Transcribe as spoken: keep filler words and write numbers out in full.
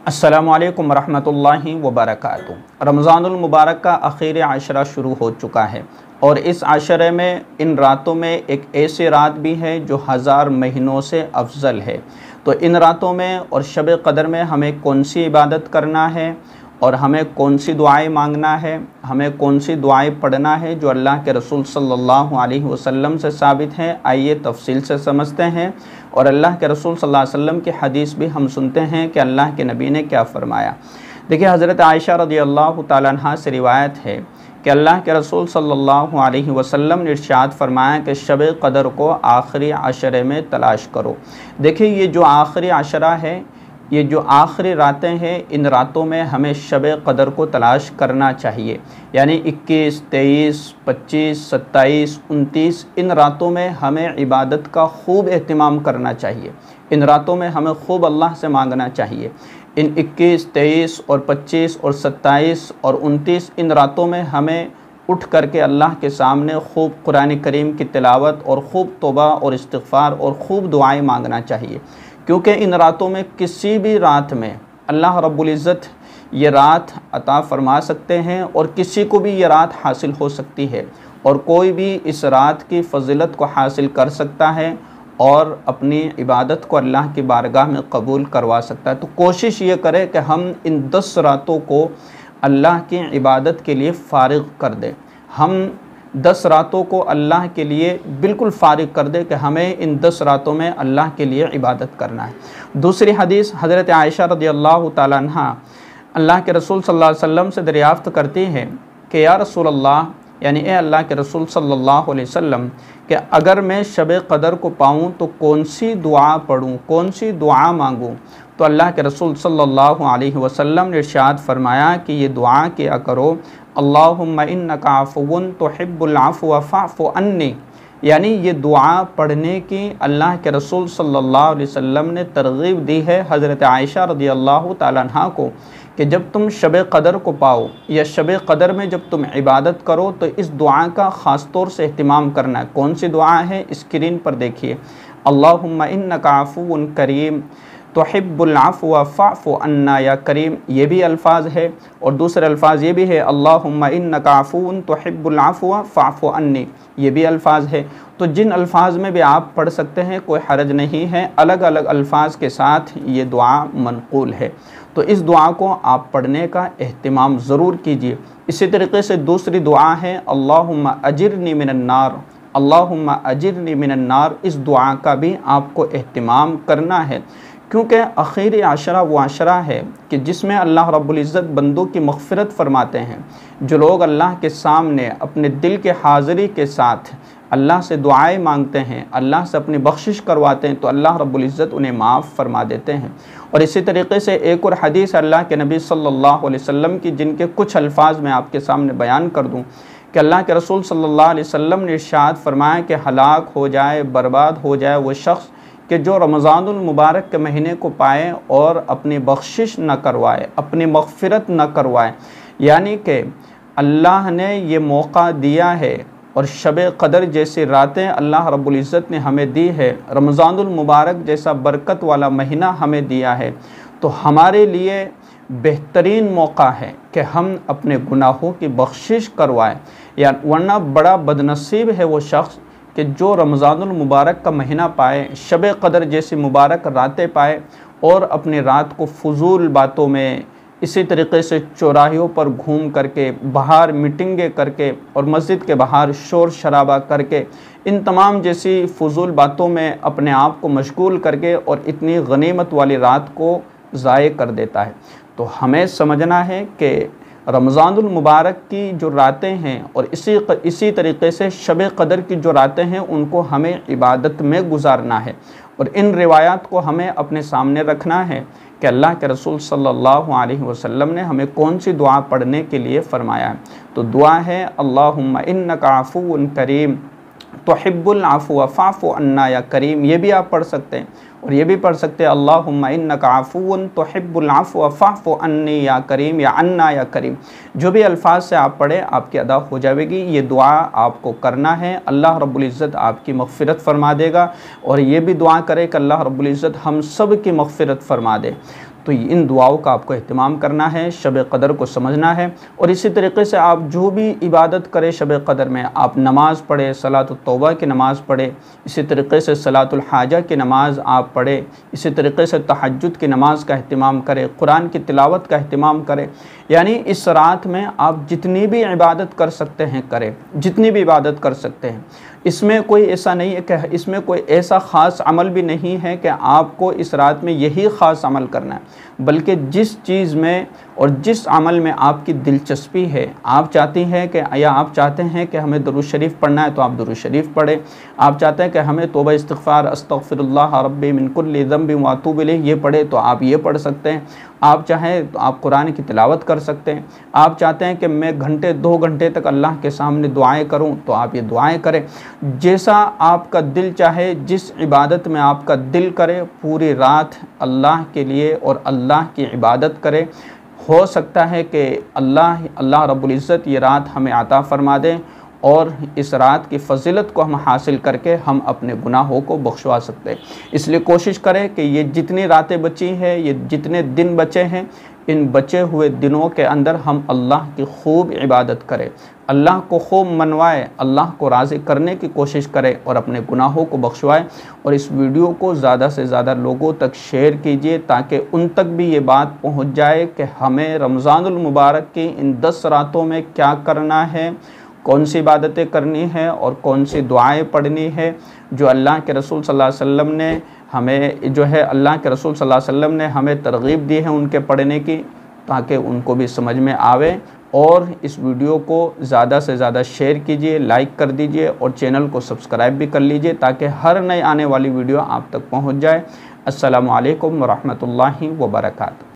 अस्सलामु अलैकुम रहमतुल्लाहि व बरकातुहू। रमज़ानुल मुबारक का आखिरी आशरा शुरू हो चुका है और इस आशरे में इन रातों में एक ऐसी रात भी है जो हज़ार महीनों से अफजल है। तो इन रातों में और शब क़दर में हमें कौन सी इबादत करना है और हमें कौन सी दुआएं मांगना है, हमें कौन सी दुआएं पढ़ना है जो अल्लाह के रसूल सल्लल्लाहु अलैहि वसल्लम से साबित हैं, आइए तफसील से समझते हैं। और अल्लाह के रसूल सल्लल्लाहु अलैहि वसल्लम की हदीस भी हम सुनते हैं कि अल्लाह के नबी ने क्या फ़रमाया। देखिए, हज़रत आयशा रज़ियल्लाहु ताला अन्हा से रिवायत है कि अल्लाह के रसूल सल्लल्लाहु अलैहि वसल्लम ने इरशाद फरमाया कि शब क़दर को आखिरी अशरे में तलाश करो। देखिए, ये जो आखिरी अशरा है, ये जो आखिरी रातें हैं, इन रातों में हमें शब क़दर को तलाश करना चाहिए। यानी इक्कीस, तेईस, पच्चीस, सत्ताईस, उनतीस, इन रातों में हमें इबादत का खूब एहतमाम करना चाहिए। इन रातों में हमें खूब अल्लाह से मांगना चाहिए। इन इक्कीस, तेईस और पच्चीस और सत्ताईस और उनतीस, इन रातों में हमें उठ करके अल्लाह के सामने खूब कुरान करीम की तिलावत और खूब तौबा और इस्तिग़फ़ार और खूब दुआएं मांगना चाहिए, क्योंकि इन रातों में किसी भी रात में अल्लाह रब्बुल इज़्ज़त ये रात अता फ़रमा सकते हैं और किसी को भी ये रात हासिल हो सकती है और कोई भी इस रात की फ़ज़ीलत को हासिल कर सकता है और अपनी इबादत को अल्लाह की बारगाह में कबूल करवा सकता है। तो कोशिश ये करें कि हम इन दस रातों को अल्लाह की इबादत के लिए फ़ारिग़ कर दें। हम दस रातों को अल्लाह के लिए बिल्कुल फ़ारिग़ कर दे कि हमें इन दस रातों में अल्लाह के लिए इबादत करना है। दूसरी हदीस हज़रत आयशा रज़ियल्लाहु ताला अन्हा अल्लाह के रसूल सल्लल्लाहु अलैहि वसल्लम से दरियाफ़्त करती हैं कि या रसूल अल्लाह, यानी ए अल्लाह के रसूल सल्लल्लाहु अलैहि वसल्लम, कि अगर मैं शब क़दर को पाऊँ तो कौन सी दुआ पढ़ूँ, कौन सी दुआ मांगूँ। तो अल्लाह के रसूल सल्लल्लाहु अलैहि वसल्लम ने इरशाद फरमाया कि ये दुआ किया करो, अल्लाहुम्मा इन्नका अफ़ुव्वुन तुहिब्बुल अफ़्व फ़अफ़ु अन्नी। यानी ये दुआ पढ़ने की अल्लाह के रसूल सल्लल्लाहु अलैहि वसल्लम ने तरग़ीब दी है हज़रत आयशा रज़ियल्लाहु ताला अन्हा को कि जब तुम शब क़दर को पाओ या शब क़दर में जब तुम इबादत करो तो इस दुआ का ख़ास तौर से अहतमाम करना है। कौन सी दुआ है, स्क्रीन पर देखिए, अल्लाहुम्मा इन्नका अफ़ुव्वुन करीम तुहिब्बुल अफ़्व फ़अफ़ु अन्ना या करीम, ये भी अल्फाज है। और दूसरे अल्फाज ये भी है, अल्लाहुम्मा इन्नका अफ़ुव्वुन तुहिब्बुल अफ़्व फ़अफ़ु अन्नी, ये भी अल्फाज है। तो जिन अल्फाज में भी आप पढ़ सकते हैं, कोई हरज नहीं है, अलग अलग अल्फाज के साथ ये दुआ मनक़ूल है। तो इस दुआ को आप पढ़ने का एहतमाम ज़रूर कीजिए। इसी तरीके से दूसरी दुआ है, अल्लाहुम्मा अजिरनी मिनन नार, अल्लाहुम्मा अजिरनी मिनन नार, इस दुआ का भी आपको एहतमाम करना है, क्योंकि आखिरी आशरा वो आशरा है कि जिसमें अल्लाह रब्बुल इज़्ज़त बंदों की मग़फ़िरत फ़रमाते हैं। जो लोग अल्लाह के सामने अपने दिल के हाज़िरी के साथ अल्लाह से दुआएं मांगते हैं, अल्लाह से अपनी बख्शिश करवाते हैं, तो अल्लाह रब्बुल इज़्ज़त उन्हें माफ़ फरमा देते हैं। और इसी तरीके से एक और हदीस अल्लाह के नबी सल्लल्लाहु अलैहि वसल्लम की, जिनके कुछ अल्फाज मैं आपके सामने बयान कर दूँ कि अल्लाह के रसूल सल्लल्लाहु अलैहि वसल्लम ने इरशाद फरमाया कि हलाक हो जाए, बर्बाद हो जाए वो शख्स कि जो रमज़ानुल मुबारक के महीने को पाए और अपनी बख्शिश न करवाए, अपनी मग़फ़िरत न करवाए। यानी कि अल्लाह ने ये मौका दिया है और शब क़दर जैसी रातें अल्लाह रब्बुल इज़्ज़त ने हमें दी है, रमज़ानुल मुबारक जैसा बरकत वाला महीना हमें दिया है, तो हमारे लिए बेहतरीन मौका है कि हम अपने गुनाहों की बख्शिश करवाएं। या वरना बड़ा बदनसीब है वो शख्स कि जो रमज़ानुल मुबारक का महीना पाए, शब क़दर जैसी मुबारक रातें पाए और अपनी रात को फ़ुज़ूल बातों में, इसी तरीके से चौराहों पर घूम करके, बाहर मीटिंगें करके और मस्जिद के बाहर शोर शराबा करके, इन तमाम जैसी फ़ुज़ूल बातों में अपने आप को मशगूल करके और इतनी गनीमत वाली रात को ज़ाय कर देता है। तो हमें समझना है कि रमज़ानुल मुबारक की जो रातें हैं और इसी इसी तरीके से शब क़दर की जो रातें हैं, उनको हमें इबादत में गुजारना है। और इन रिवायात को हमें अपने सामने रखना है कि अल्लाह के रसूल सल्लल्लाहु अलैहि वसल्लम ने हमें कौन सी दुआ पढ़ने के लिए फ़रमाया है। तो दुआ है, अल्लाहुम्मा इन्नका अफ़ुव्वुन करीम तुहिब्बुल अफ़्व फ़अफ़ु अन्ना या करीम, ये भी आप पढ़ सकते हैं। और ये भी पढ़ सकते हैं, अल्लाहुम्मा इन्नका अफ़ुव्वुन तुहिब्बुल अफ़्व फ़अफ़ु अन्नी या करीम या अन्ना या करीम। जो भी अल्फाज से आप पढ़े आपकी अदा हो जाएगी। ये दुआ आपको करना है, अल्लाह रब्बुल इज़्ज़त आपकी मग़फ़िरत फ़रमा देगा। और ये भी दुआ करें कि अल्लाह रब्बुल इज़्ज़त हम सब की मग़फ़िरत फ़रमा दे। तो इन दुआओं का आपको एहतमाम करना है, शब क़दर को समझना है। और इसी तरीके से आप जो भी इबादत करें शब क़दर में, आप नमाज़ पढ़े, सलातुत तौबा की नमाज़ पढ़े, इसी तरीके से सलातुल हाजा की नमाज़ आप पढ़े, इसी तरीके से तहज्जुद की नमाज़ का अहतमाम करें, कुरान की तिलावत का अहतमाम करें। यानी इस रात में आप जितनी भी इबादत कर सकते हैं करें, जितनी भी इबादत कर सकते हैं। इसमें कोई ऐसा नहीं है कि इसमें कोई ऐसा ख़ास अमल भी नहीं है कि आपको इस रात में यही ख़ास अमल करना है, बल्कि जिस चीज़ में और जिस अमल में आपकी दिलचस्पी है, आप चाहती हैं कि या आप चाहते हैं कि हमें दुरूद शरीफ पढ़ना है तो आप दुरूद शरीफ पढ़ें, आप चाहते हैं कि हमें तौबा इस्तिग़फ़ार अस्तग़फ़िरुल्लाह रब्बी मिन कुल्लि ज़ंबिन व अतूबु इलैह ये पढ़े तो आप ये पढ़ सकते हैं। आप चाहें तो आप कुरान की तिलावत कर सकते हैं। आप चाहते हैं कि मैं घंटे दो घंटे तक अल्लाह के सामने दुआएं करूं तो आप ये दुआएं करें। जैसा आपका दिल चाहे, जिस इबादत में आपका दिल करे, पूरी रात अल्लाह के लिए और अल्लाह की इबादत करें। हो सकता है कि अल्लाह अल्लाह रब्बुल इज़्ज़त ये रात हमें अता फ़रमा दें और इस रात की फ़ज़ीलत को हम हासिल करके हम अपने गुनाहों को बख्शवा सकते हैं। इसलिए कोशिश करें कि ये जितनी रातें बची हैं, ये जितने दिन बचे हैं, इन बचे हुए दिनों के अंदर हम अल्लाह की खूब इबादत करें, अल्लाह को खूब मनवाएं, अल्लाह को राज़ी करने की कोशिश करें और अपने गुनाहों को बख्शवाएं। और इस वीडियो को ज़्यादा से ज़्यादा लोगों तक शेयर कीजिए ताकि उन तक भी ये बात पहुंच जाए कि हमें रमज़ानुल मुबारक की इन दस रातों में क्या करना है, कौन सी इबादतें करनी है और कौन सी दुआएं पढ़नी है जो अल्लाह के रसूल सल्लल्लाहु अलैहि वसल्लम ने हमें जो है अल्लाह के रसूल सल्लल्लाहु अलैहि वसल्लम ने हमें तरगीब दी है उनके पढ़ने की, ताकि उनको भी समझ में आवे। और इस वीडियो को ज़्यादा से ज़्यादा शेयर कीजिए, लाइक कर दीजिए और चैनल को सब्सक्राइब भी कर लीजिए ताकि हर नई आने वाली वीडियो आप तक पहुंच जाए। अस्सलामु अलैकुम व रहमतुल्लाहि व बरकातहू।